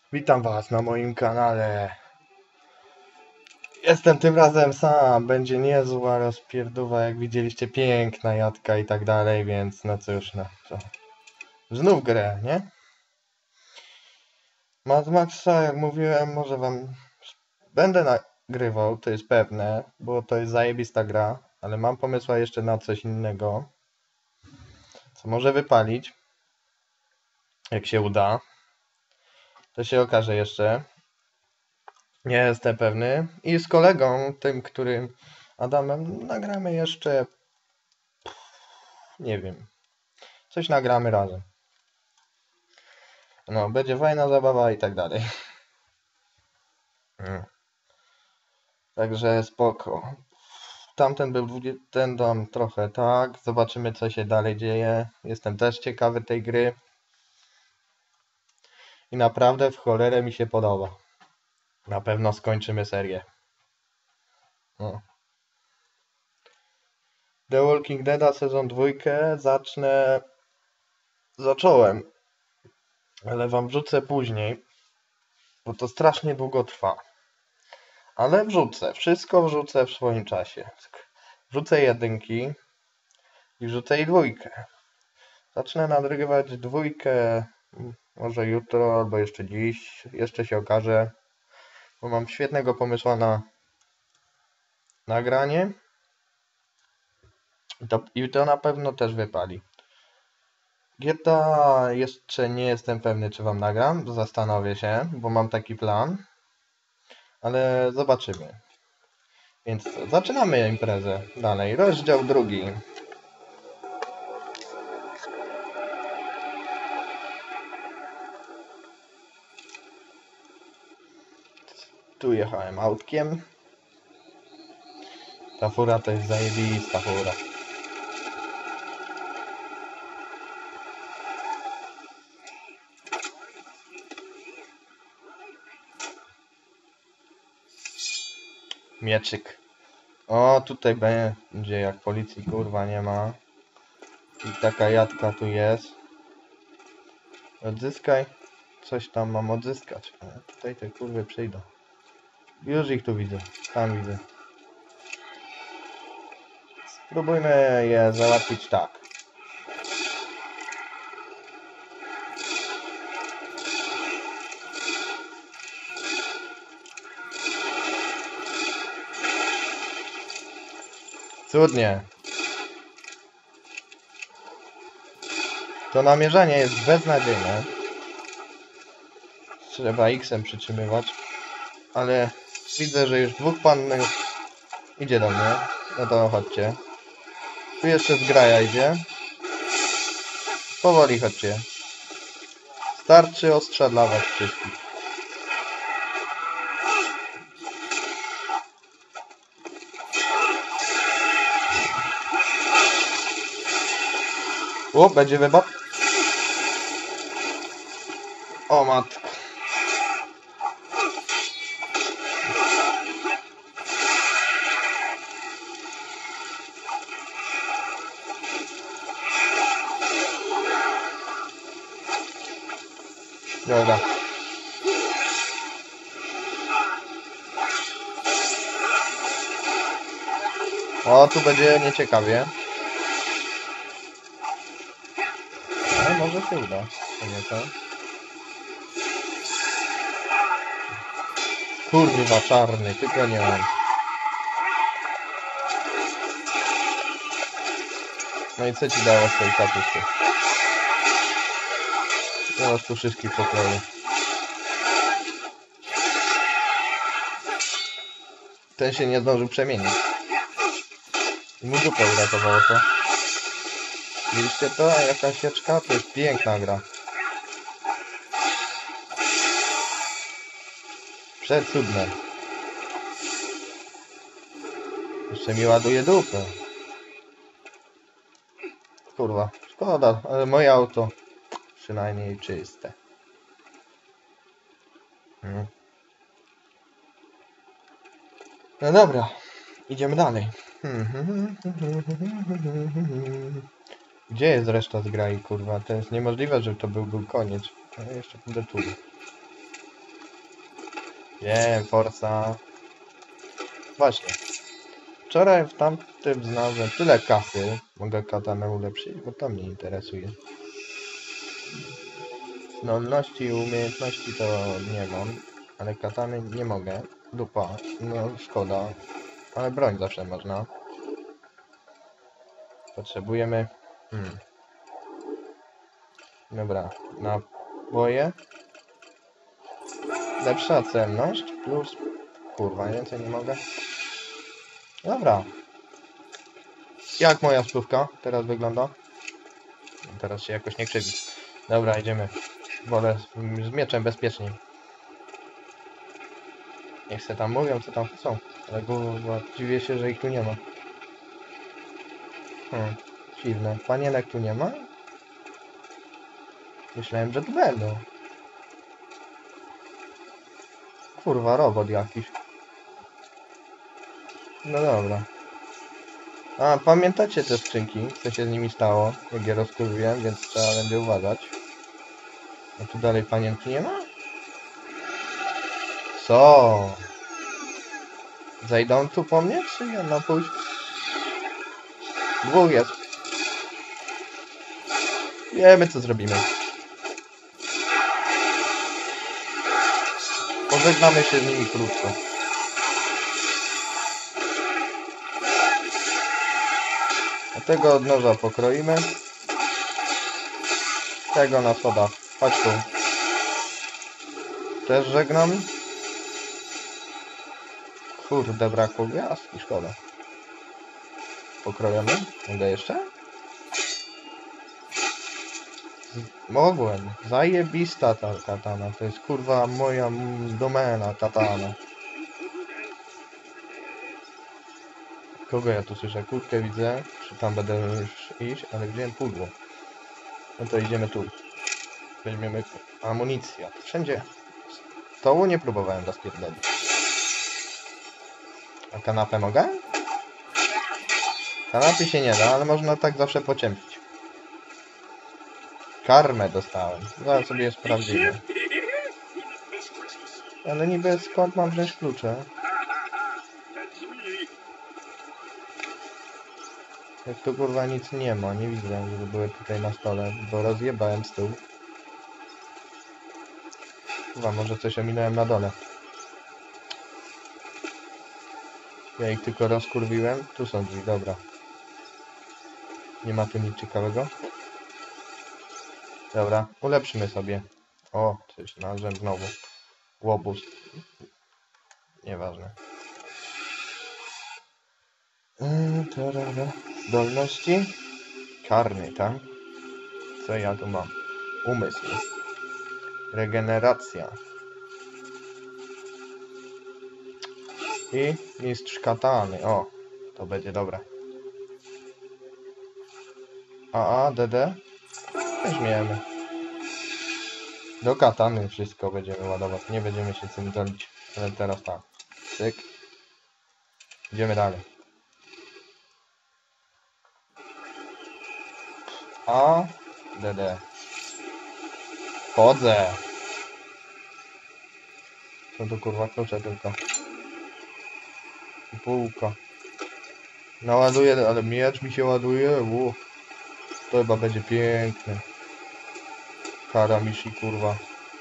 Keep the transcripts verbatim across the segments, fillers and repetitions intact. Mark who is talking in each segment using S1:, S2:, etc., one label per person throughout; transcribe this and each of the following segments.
S1: Witam was na moim kanale. Jestem tym razem sam. Będzie niezła rozpierduwa, jak widzieliście, piękna jadka i tak dalej, więc no cóż, no co. Znów grę, nie? Mad Maxa, jak mówiłem, może wam będę nagrywał, to jest pewne, bo to jest zajebista gra, ale mam pomysła jeszcze na coś innego, co może wypalić, jak się uda. To się okaże jeszcze. Nie jestem pewny. I z kolegą, tym, którym Adamem, nagramy jeszcze. Nie wiem. Coś nagramy razem. No, będzie fajna zabawa i tak dalej. Hmm. Także spoko. Tamten był dwudziesty, ten dom trochę tak. Zobaczymy, co się dalej dzieje. Jestem też ciekawy tej gry. I naprawdę w cholerę mi się podoba. Na pewno skończymy serię. No. The Walking Dead sezon dwójkę zacznę. Zacząłem. Ale wam wrzucę później. Bo to strasznie długo trwa. Ale wrzucę. Wszystko wrzucę w swoim czasie. Wrzucę jedynki. I wrzucę i dwójkę. Zacznę nagrywać dwójkę. Może jutro, albo jeszcze dziś. Jeszcze się okaże. Bo mam świetnego pomysłu na nagranie. I to, i to na pewno też wypali. G T A jeszcze nie jestem pewny, czy wam nagram. Zastanowię się, bo mam taki plan. Ale zobaczymy. Więc co, zaczynamy imprezę dalej. Rozdział drugi. Tu jechałem autkiem. Ta fura to jest zajebista fura. Mieczyk. O, tutaj będzie, jak policji kurwa nie ma. I taka jadka tu jest. Odzyskaj. Coś tam mam odzyskać. A tutaj te kurwy przyjdą. Już ich tu widzę. Tam widzę. Spróbujmy je załatwić tak. Cudnie. To namierzanie jest beznadziejne. Trzeba X-em przytrzymywać. Ale widzę, że już dwóch panów idzie do mnie. No to chodźcie. Tu jeszcze zgraja idzie. Powoli chodźcie. Starczy ostrza dla was wszystkich. O, będzie wybab. O matko. Dobra. O, tu będzie nieciekawie. Ale może się uda. To kurwa czarny, tylko nie mam. No i co ci dało z tej kapusty? Teraz tu wszystkich pokroję. Ten się nie zdążył przemienić. I mu dupę uratowało to. Widzieliście to? Jaka sieczka? To jest piękna gra. Przecudne. Jeszcze mi ładuje dupę. Kurwa, szkoda, ale moje auto przynajmniej czyste. Hmm. No dobra, idziemy dalej. Gdzie jest reszta z gry, kurwa? To jest niemożliwe, żeby to był, był koniec. Ale jeszcze będę tu. Wiem, Forza. Właśnie. Wczoraj w tamtym znalazłem tyle kasy. Mogę katanę ulepszyć, bo to mnie interesuje. Zdolności i umiejętności to nie mam, ale katany nie mogę. Dupa. No szkoda. Ale broń zawsze można. Potrzebujemy... Hmm. Dobra. Naboje. Lepsza celność plus... Kurwa, więcej nie mogę. Dobra. Jak moja spływka teraz wygląda? Teraz się jakoś nie krzywi. Dobra, idziemy. Wolę z, z mieczem bezpieczniej. Niech se tam mówią, co tam chcą. Ale kurwa, dziwię się, że ich tu nie ma. Hmm, dziwne. Panienek tu nie ma? Myślałem, że tu będą. Kurwa, robot jakiś. No dobra. A, pamiętacie te skrzynki? Co się z nimi stało? Jak je rozkurwiłem, więc trzeba będzie uważać. A tu dalej panienki nie ma? Co? Zajdą tu po mnie, czy nie? No pójść. Dwóch jest. Wiemy, co zrobimy. Pożegnamy się z nimi krótko. A tego od noża pokroimy. Tego na schodach. Chodź tu. Też żegnam. Kurde, brakło gwiazdki, szkoda. Pokrojemy? Mogę jeszcze? Mogłem. Zajebista ta katana. To jest kurwa moja domena katana. Kogo ja tu słyszę? Kurtkę widzę. Czy tam będę już iść? Ale wziąłem pudło. No to idziemy tu. Weźmiemy amunicję. Wszędzie. Stołu nie próbowałem rozpierdolić. A kanapę mogę? Kanapy się nie da, ale można tak zawsze pociempić. Karmę dostałem. Zaraz sobie je sprawdzimy. Ale niby skąd mam wziąć klucze? Jak tu kurwa nic nie ma, nie widzę, żeby były tutaj na stole, bo rozjebałem stół. Chyba może coś ominąłem na dole. Ja ich tylko rozkurwiłem. Tu są drzwi, dobra. Nie ma tu nic ciekawego. Dobra, ulepszymy sobie. O, coś znalazłem znowu. Łobuz. Nieważne. Yy, Zdolności. Karny, tak? Co ja tu mam? Umysł. Regeneracja. I mistrz katany. O, to będzie dobre. A, A, D, D. Weźmiemy. Do katany wszystko będziemy ładować. Nie będziemy się tym dolić. Ale teraz tak. Cyk. Idziemy dalej. A, D, D. Chodzę. Są tu kurwa klucze tylko. I półka. Naładuję, ale miecz mi się ładuje. Uf. To chyba będzie piękne. Haramishi kurwa.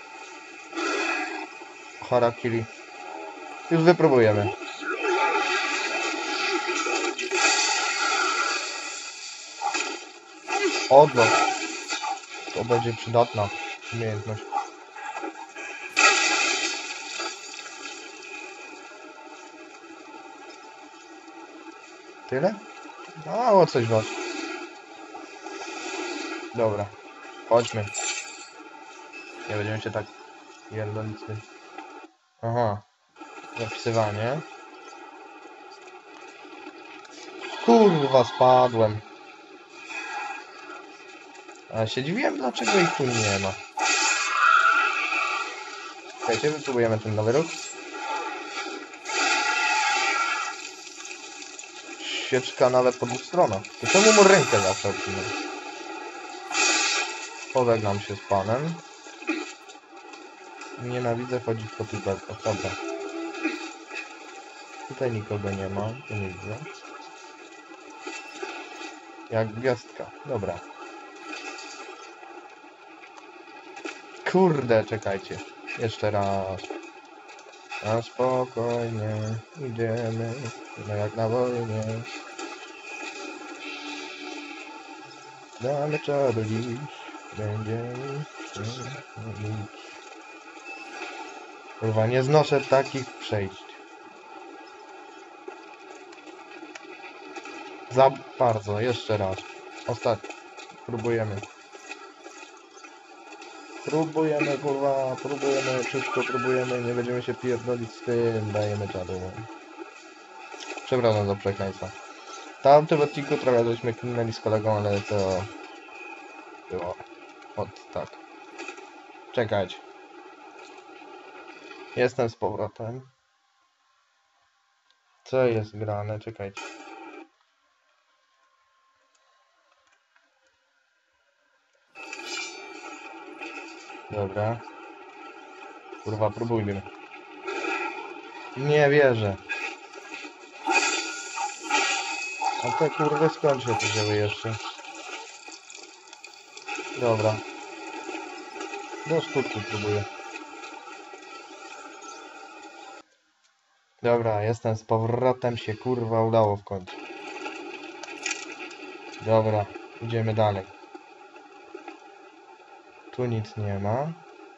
S1: Harakiri. Już wypróbujemy. Odlot. To będzie przydatna umiejętność. Tyle? Mało coś was. Dobra. Chodźmy. Nie będziemy się tak pierdolić. Aha. Zapisywanie. Kurwa, spadłem. Ale się dziwiłem, dlaczego ich tu nie ma. Słuchajcie, wypróbujemy ten nowy ruch. Świeczka nawet po dwóch stronach. To czemu mu rękę zawsze odcinam? Pożegnam się z panem. Nienawidzę chodzić po tych belkach. Dobra. Tutaj nikogo nie ma. Tu nie widzę. Jak gwiazdka. Dobra. Kurde, czekajcie. Jeszcze raz. Na spokojnie. Idziemy. No jak na wojnie. Damy czadu dziś. Będziemy się modlić. Kurwa, nie znoszę takich przejść. Za bardzo. Jeszcze raz. Ostatni. Próbujemy. Próbujemy, kurwa, próbujemy, wszystko próbujemy, nie będziemy się pierdolić z tym, dajemy czadu. Przepraszam za przekleństwa. W tamtym odcinku trochę żeśmy kminęli z kolegą, ale to było od tak. Czekać. Jestem z powrotem. Co jest grane? Czekajcie. Dobra. Kurwa, próbujmy. Nie wierzę. A te kurde skąd się to wzięły jeszcze? Dobra. Do skutku próbuję. Dobra, jestem z powrotem, się kurwa udało w końcu. Dobra, idziemy dalej. Tu nic nie ma.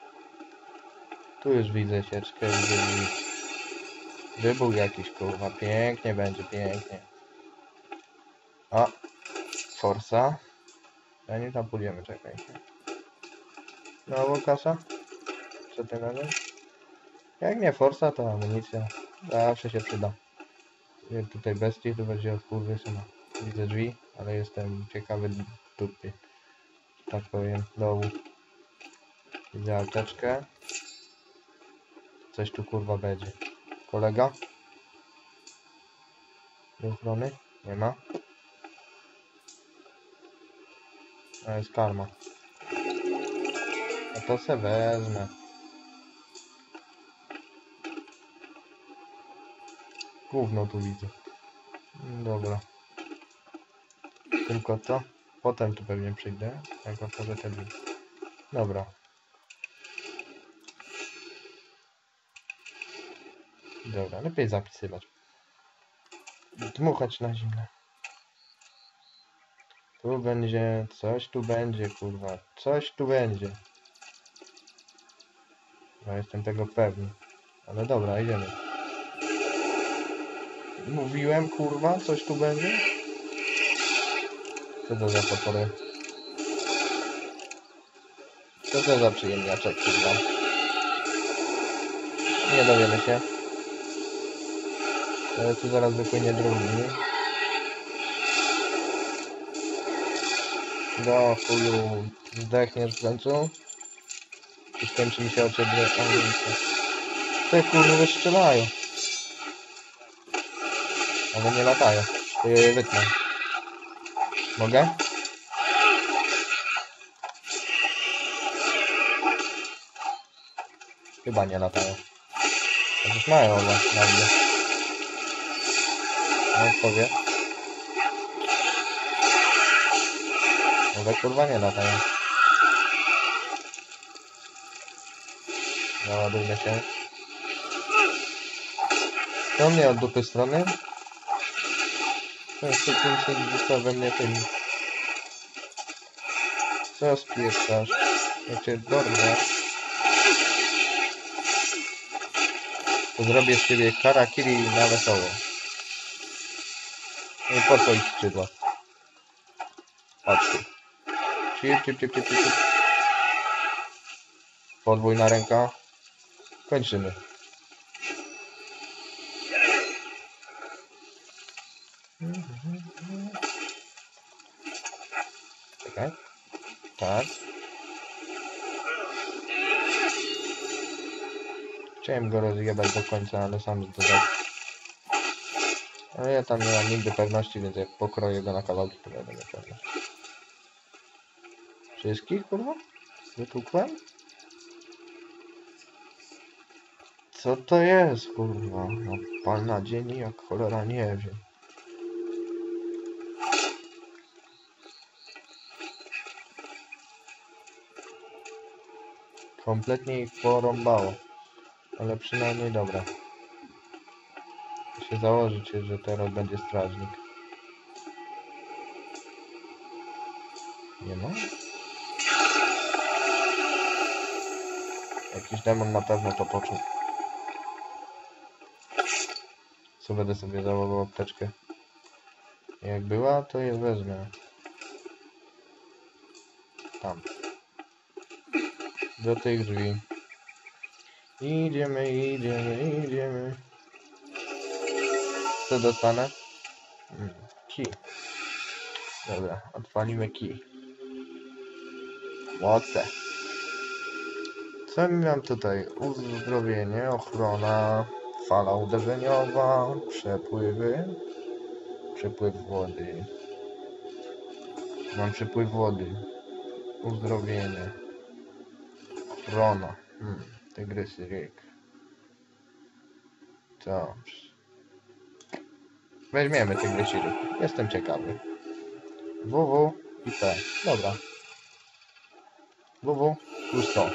S1: Tu już widzę sieczkę, widzę wybuch jakiś, kurwa, pięknie będzie, pięknie. A, forsa. Zanim tam pójdziemy, czekajcie. Znowu kasa? Co ty na tym? Jak nie forsa, to amunicja. Zawsze się przyda. Jest tutaj bestii, to będzie od kurwy syna. Widzę drzwi, ale jestem ciekawy dupy. Tak powiem, dołu. Widzę apteczkę. Coś tu kurwa będzie. Kolega? Do strony? Nie ma. A jest karma. A to se wezmę. Gówno tu widzę. Dobra. Tylko to. Potem tu pewnie przyjdę. Jak otworzę te drzwi. Dobra. Dobra, lepiej zapisywać. Dmuchać na zimne. Tu będzie, coś tu będzie, kurwa. Coś tu będzie. Ja jestem tego pewny. Ale dobra, idziemy. Mówiłem, kurwa, coś tu będzie? Co to za potwory? Co to za przyjemniaczek, kurwa? Nie dowiemy się. Ale tu zaraz wypłynie drugi. Do chuju, zdechniesz w końcu? I skończy mi się o ciebie amunicja. Te kurwy strzelają. One nie latają. To je wytnę. Mogę? Chyba nie latają. Chociaż mają one na mnie. No powie. Ale kurwa nie latają. Załadujmy się. To mnie od dupy strony. To jest tylko został we mnie tym. Co spieprzasz? Jak cię dorwę, to zrobię z ciebie harakiri na wesoło. Nie po co ich skrzydła. Patrz tu. Cip, cip, cip, cip, cip. Podwójna ręka. Kończymy. Czekaj. Tak. Chciałem go rozjebać do końca, ale sam zdodał. Ale ja tam nie mam nigdy pewności, więc jak pokroję go na kawałki, to będę miał pewność. Wszystkich, kurwa? Wytłukłem? Co to jest, kurwa? No, pal na dzień jak cholera nie wiem. Kompletnie ich porąbało. Ale przynajmniej dobra. Muszę się założyć, że teraz będzie strażnik. Nie ma? Jakiś demon na pewno to poczuł. Co będę sobie założył apteczkę. Jak była, to je wezmę. Tam. Do tych drzwi. Idziemy, idziemy, idziemy. Co dostanę? Hmm, kij. Dobra, odpalimy kij. Moce. Co mi mam tutaj? Uzdrowienie, ochrona, fala uderzeniowa, przepływy. Przepływ wody. Mam przepływ wody. Uzdrowienie. Ochrona. Hmm, tygrysy ryk. Dobrze. Weźmiemy tygrysy ryk. Jestem ciekawy. W W i P. Dobra. W W plus to.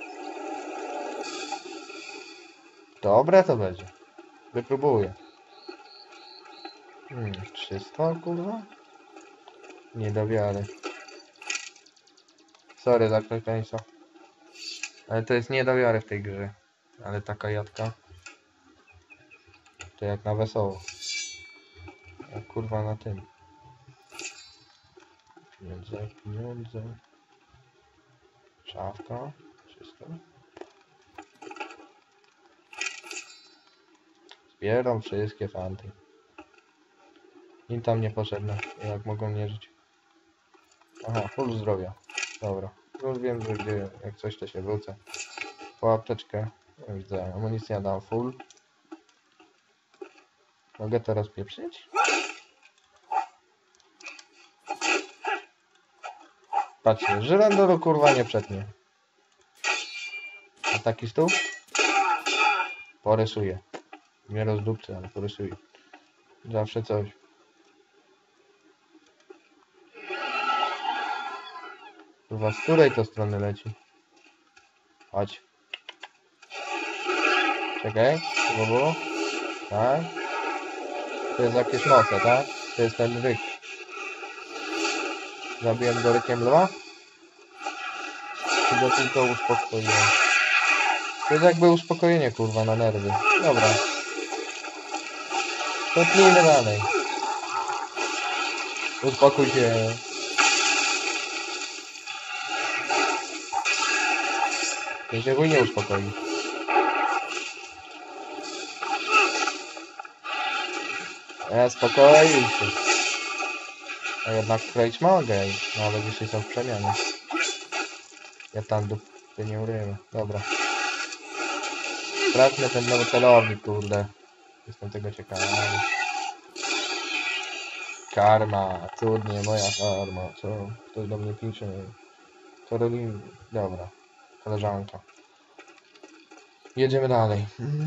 S1: Dobre to będzie. Wypróbuję. Hmm, trzysta kurwa? Nie do wiary. Sorry za przekleństwo. Ale to jest nie do wiary w tej grze. Ale taka jadka. To jak na wesoło. Jak kurwa na tym. Pieniądze, pieniądze. Szafka. Wszystko. Zbieram wszystkie fanty. Im tam niepotrzebne. Jak mogą nie żyć. Aha, full zdrowia. Dobra. Już wiem, że gdzie, jak coś to się wrócę. Po apteczkę. Widzę, amunicja dam full. Mogę teraz pieprzyć? Patrzcie, żyrandolu kurwa nie przetnie. A taki stół? Porysuję. Nie rozdupcę, ale porysuję. Zawsze coś. Kurwa, z której to strony leci? Chodź. Czekaj, co było? Tak. To jest jakieś moce, tak? To jest ten ryk. Zabiłem go rykiem lwa? Czy go tylko uspokoiłem? To jest jakby uspokojenie, kurwa, na nerwy. Dobra. To tnijmy dalej. Uspokój się. To się chuj nie uspokoi. E, spokojnie się. A jednak kroić mogę, nawet jeśli są w przemianie. Ja tam dupy nie uryję. Dobra. Sprawdźmy ten nowy celownik, kurde. Jestem tego ciekawy. Karma, cudnie, moja karma. Co? Ktoś do mnie pisze. Karolina. Dobra. Koleżanka. Jedziemy dalej.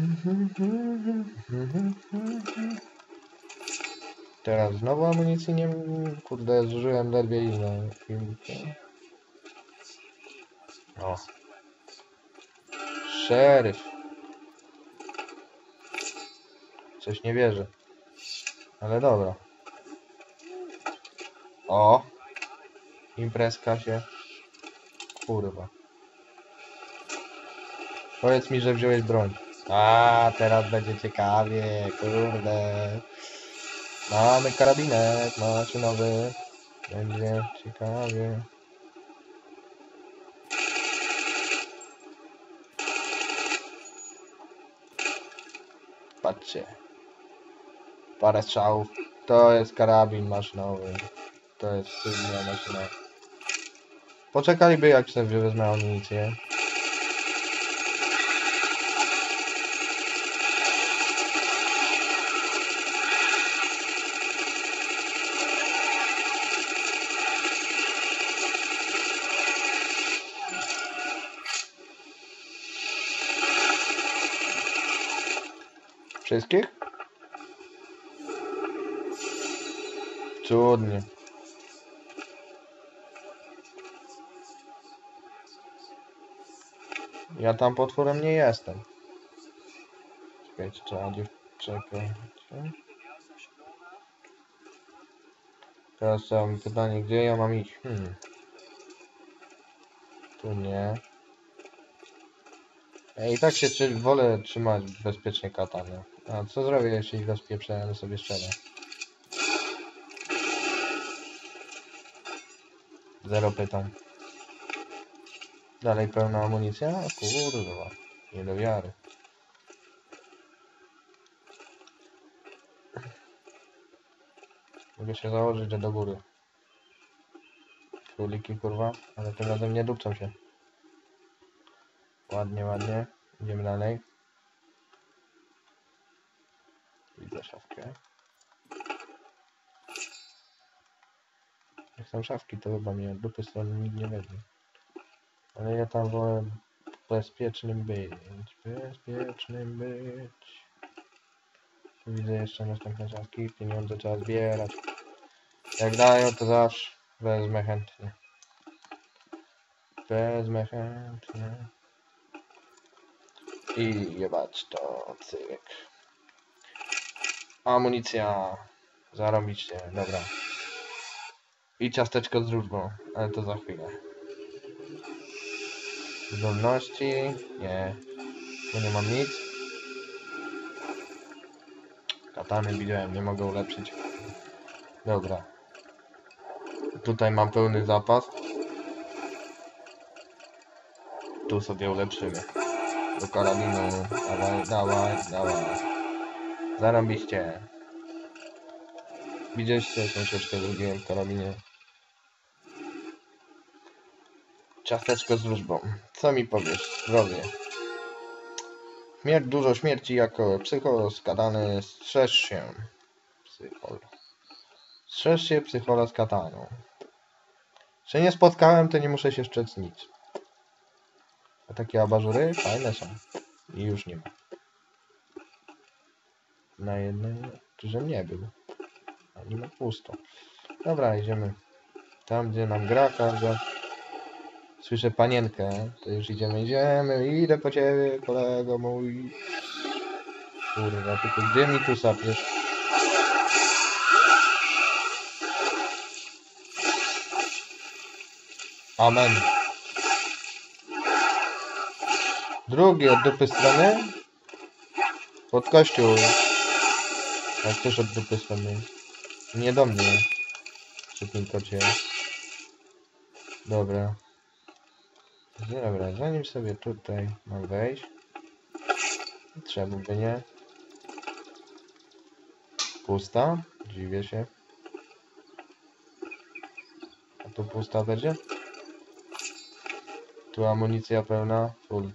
S1: Teraz znowu amunicji nie... Kurde, zużyłem ledwie ile. O. Szeryf. Coś nie wierzę. Ale dobra. O. Imprezka się. Kurwa. Powiedz mi, że wziąłeś broń. A, teraz będzie ciekawie. Kurde. Mamy karabinet maszynowy. Będzie ciekawie. Patrzcie. Parę strzałów. To jest karabin maszynowy. To jest cudna maszyna. Poczekaliby jak sobie wezmę amunicję. Wszystkich? Cudnie. Ja tam potworem nie jestem. Czekajcie, trzeba gdzieś... Czekajcie. Teraz mam pytanie, gdzie ja mam iść? Hmm. Tu nie. Ja i tak się czy, wolę trzymać bezpiecznie katany. A co zrobię, jeśli ich rozpieprzę, ale sobie strzelę? Zero pytań. Dalej pełna amunicja? Kurwa. Nie do wiary. Mogę się założyć, że do góry. Króliki, kurwa. Ale tym razem nie dupczą się. Ładnie, ładnie. Idziemy dalej. Widzę szafkę. Jak są szafki, to chyba mnie dupy strony nikt nie weźmie. Ale ja tam wolę bezpiecznym być. Bezpiecznym być. Tu widzę jeszcze następne szafki. Pieniądze trzeba zbierać. Jak dają, to zawsze wezmę chętnie. Wezmę chętnie. I jebać to, cyk. Amunicja. Zarobiście, dobra. I ciasteczko z wróżbą, ale to za chwilę. Zdolności? Nie. Tu nie mam nic. Katany widziałem, nie mogę ulepszyć. Dobra. Tutaj mam pełny zapas. Tu sobie ulepszymy. Do karabinu. Dawaj, dawaj, dawaj. Zarobiście. Widzieliście, troszeczkę zrobiłem w karabinie. Ciasteczko z wróżbą. Co mi powiesz? Zdrowie. Śmierć, dużo śmierci jako psychol skadany. Strzeż się. Psychol. Strzeż się psychola z kataną. Czy nie spotkałem, to nie muszę się szczec nic. A takie abażury fajne są. I już nie ma. Na jednym, że nie był. A nie ma pusto. Dobra, idziemy. Tam, gdzie nam gra każda. Słyszę panienkę. To już idziemy, idziemy. Idę po ciebie, kolego mój. Kurwa, tylko gdzie mi tu sapiesz? Amen. Drugi od dupy strony. Pod kościół. Jak też od dupy strony. Nie do mnie. Szybko cię. Dobra. Dobra, zanim sobie tutaj mam wejść. Trzeba by nie. Pusta. Dziwię się. A tu pusta będzie? Tu amunicja pełna. Full.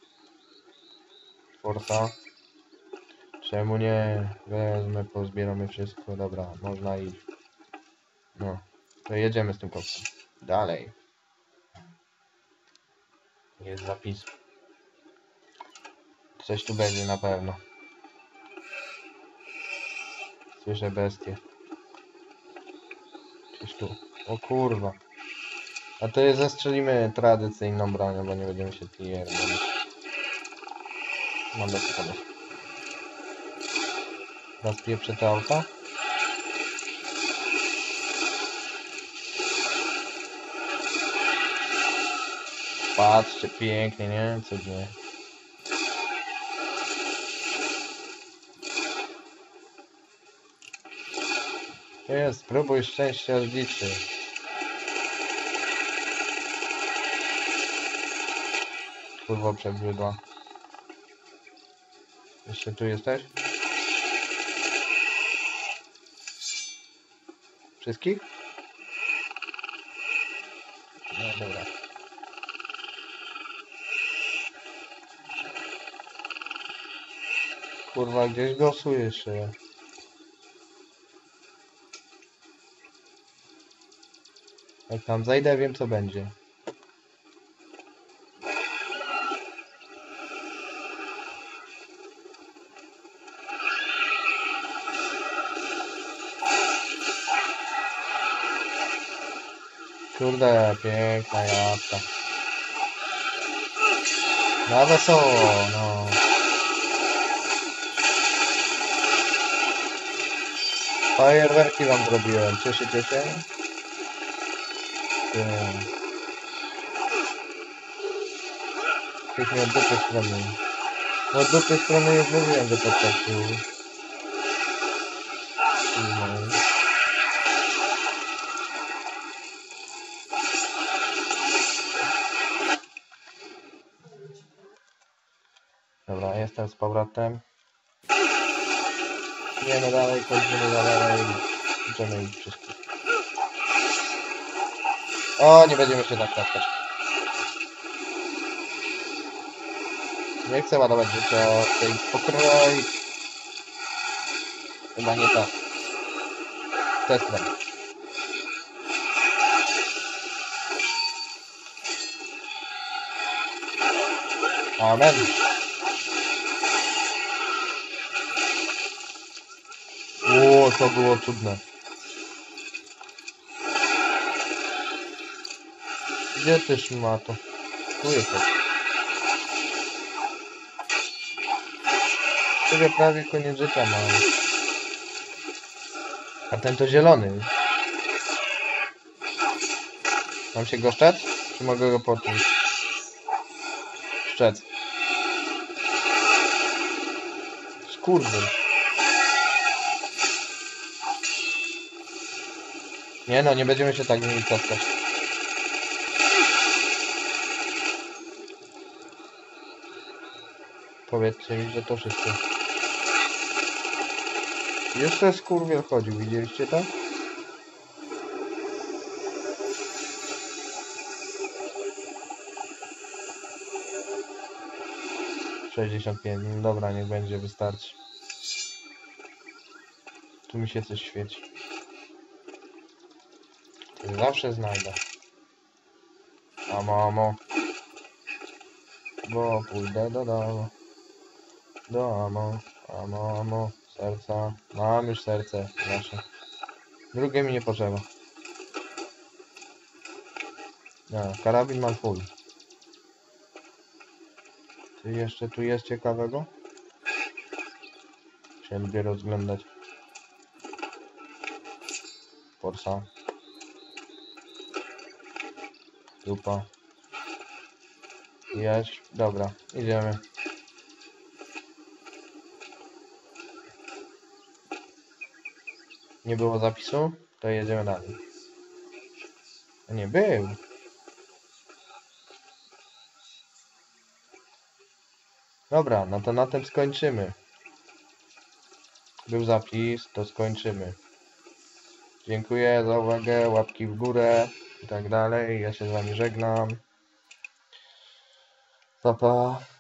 S1: Forsa. Czemu nie? Wezmę, pozbieramy wszystko. Dobra, można iść. No. To jedziemy z tym kopcem. Dalej. Jest zapis. Coś tu będzie na pewno. Słyszę bestię. Coś tu. O kurwa. A to je zastrzelimy tradycyjną bronią, bo nie będziemy się pierdolić. Mam taki pomysł. Raz pieprzę te auta. Patrzcie, pięknie, nie? Cudnie. Jest, spróbuj szczęścia z dziczy. Kurwa przebrzydła. Jeszcze tu jesteś? Wszystkich? No dobra. Kurwa, gdzieś go słyszę. Jak tam zajdę, wiem co będzie. Kurde, piękna jabłka. Na wesoło, no. Fajerwerki wam zrobiłem, cieszycie się? Nie. Ktoś mi od dupy strony. No od dupy strony już mówiłem, że to trafił. Dobra, jestem z powrotem. Idziemy dalej, kończymy dalej. Idziemy ich wszystkich. O, nie będziemy się tak taskać. Nie chcę ładować życia tej pokroi. Chyba nie tak. Testem. Amen. O, to było cudne. Gdzie ty szmato? Tu jesteś. Ciebie prawie koniec życia mam. A ten to zielony. Mam się go szczec? Czy mogę go poczuć? Szczec. Skurwyn. Nie no, nie będziemy się tak z nimi taskać. Powiedzcie mi, że to wszystko. Jeszcze skurwiel chodził, widzieliście to? sześćdziesiąt pięć, no dobra, niech będzie, wystarczy. Tu mi się coś świeci. Zawsze znajdę. A mamo. Bo pójdę do domu. Do amo. A mamo. Serca. Mam już serce nasze. Drugie mi nie potrzeba. No, karabin mam full. Czy jeszcze tu jest ciekawego? Się lubię rozglądać. Forsa. Dupa. Jest. Dobra, idziemy. Nie było zapisu? To jedziemy dalej. A nie był. Dobra, no to na tym skończymy. Był zapis, to skończymy. Dziękuję za uwagę, łapki w górę i tak dalej. Ja się z wami żegnam. Pa, pa.